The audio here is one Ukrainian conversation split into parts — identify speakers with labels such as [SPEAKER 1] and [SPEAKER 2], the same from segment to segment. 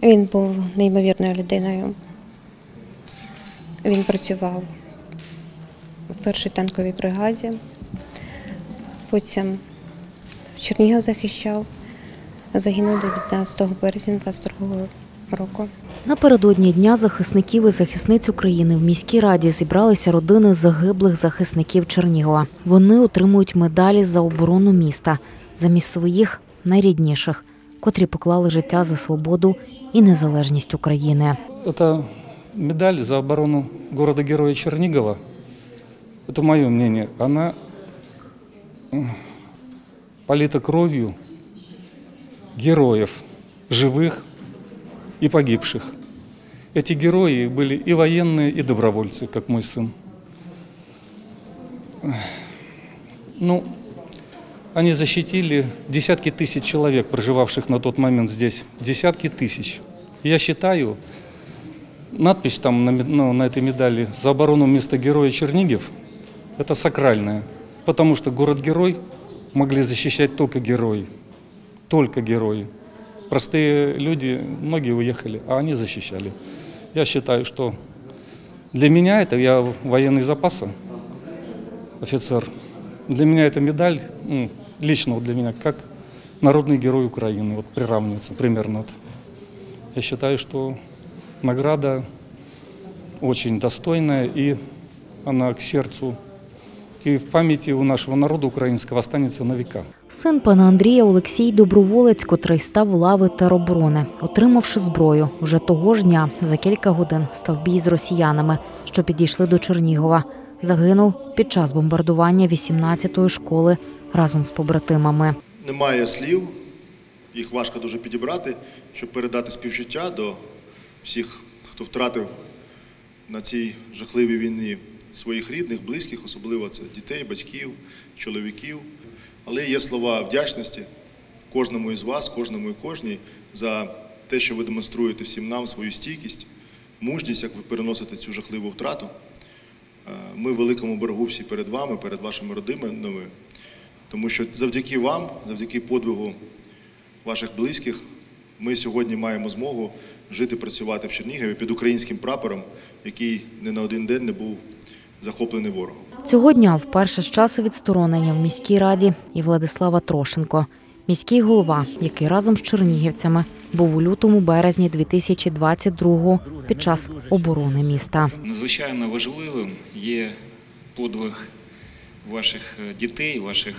[SPEAKER 1] Він був неймовірною людиною. Він працював в першій танковій бригаді, потім в Чернігів захищав, загинув 19 березня 22 року.
[SPEAKER 2] Напередодні Дня захисників і захисниць України в міській раді зібралися родини загиблих захисників Чернігова. Вони отримують медалі за оборону міста замість своїх найрідніших, котрі поклали життя за свободу і незалежність України.
[SPEAKER 3] Це медаль за оборону города-героя Чернігова. Це моє мнение. Вона полита кров'ю героев, живых и погибших. Эти герои были и военные, и добровольцы, как мой сын. Ну, они защитили десятки тысяч человек, проживавших на тот момент здесь. Десятки тысяч. Я считаю, надпись там на этой медали «За оборону места героя Чернигов» – это сакральное, потому что город-герой могли защищать только герои. Только герои. Простые люди, многие уехали, а они защищали. Я считаю, что для меня это, я военный запаса, офицер, для меня эта медаль, лично для меня, как народный герой Украины, вот приравнивается примерно. Я считаю, что награда очень достойная, и она к сердцу і в пам'яті у нашого народу українського останеться на віка.
[SPEAKER 2] Син пана Андрія Олексій – доброволець, котрий став у лави тероборони. Отримавши зброю, вже того ж дня за кілька годин став бій з росіянами, що підійшли до Чернігова. Загинув під час бомбардування 18-ї школи разом з побратимами.
[SPEAKER 4] Немає слів, їх важко дуже підібрати, щоб передати співчуття до всіх, хто втратив на цій жахливій війні своїх рідних, близьких, особливо це дітей, батьків, чоловіків. Але є слова вдячності кожному із вас, кожному і кожній за те, що ви демонструєте всім нам свою стійкість, мужність, як ви переносите цю жахливу втрату. Ми в великому боргу всі перед вами, перед вашими родинами, тому що завдяки вам, завдяки подвигу ваших близьких, ми сьогодні маємо змогу жити, працювати в Чернігові під українським прапором, який не на один день не був захоплений ворогом.
[SPEAKER 2] Цього дня вперше з часу відсторонення в міській раді і Владислава Трошенко. Міський голова, який разом з чернігівцями був у лютому-березні 2022-го під час оборони міста.
[SPEAKER 5] Надзвичайно важливим є подвиг ваших дітей, ваших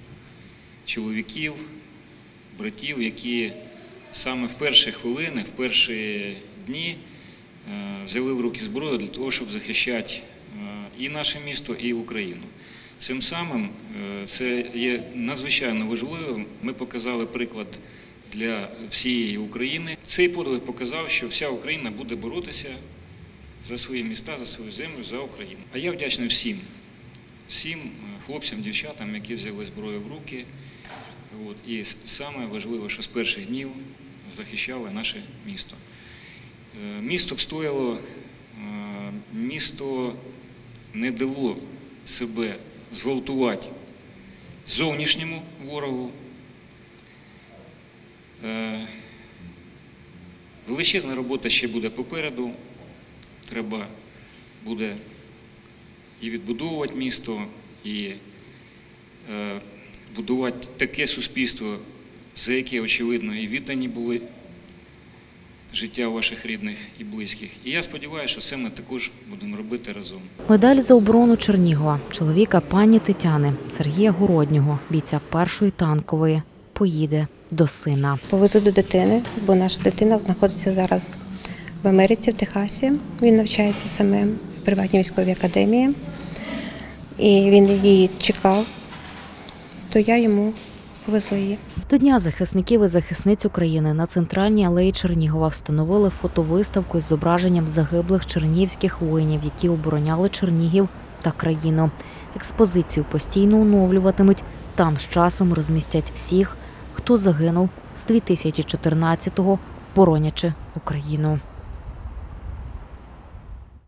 [SPEAKER 5] чоловіків, братів, які саме в перші хвилини, в перші дні взяли в руки зброю для того, щоб захищати і наше місто, і Україну. Цим самим це є надзвичайно важливим. Ми показали приклад для всієї України. Цей подвиг показав, що вся Україна буде боротися за свої міста, за свою землю, за Україну. А я вдячний всім хлопцям, дівчатам, які взяли зброю в руки. І саме важливе, що з перших днів захищали наше місто. Місто встояло, місто не дало себе зґвалтувати зовнішньому ворогу. Величезна робота ще буде попереду. Треба буде і відбудовувати місто, і будувати таке суспільство, за яке, очевидно, і віддані були життя ваших рідних і близьких. І я сподіваюся, що це ми також будемо робити разом.
[SPEAKER 2] Медаль за оборону Чернігова чоловіка пані Тетяни Сергія Городнього, бійця першої танкової, поїде до сина.
[SPEAKER 1] Повезу до дитини, бо наша дитина знаходиться зараз в Америці, в Техасі. Він навчається саме в приватній військовій академії. І він її чекав, то я йому повезу її.
[SPEAKER 2] До Дня захисників і захисниць України на центральній алеї Чернігова встановили фотовиставку з зображенням загиблих чернігівських воїнів, які обороняли Чернігів та країну. Експозицію постійно оновлюватимуть. Там з часом розмістять всіх, хто загинув з 2014-го, боронячи Україну.